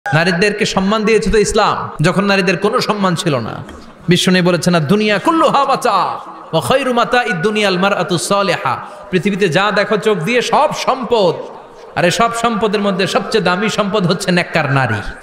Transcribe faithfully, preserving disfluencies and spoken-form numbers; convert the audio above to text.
নারীদেরকে সম্মান দিয়েছে তো ইসলাম, যখন নারীদের কোনো সম্মান ছিল না। বিশ্বনবী বলেছেন না, দুনিয়া কুল্লুহা মাতা ওয়া খায়রু মাতাইদ দুনিয়াল মারআতু সালিহা। পৃথিবীতে যা দেখো চোখ দিয়ে সব সম্পদ, আর এই সব সম্পদের মধ্যে সবচেয়ে দামি সম্পদ হচ্ছে নেককার নারী।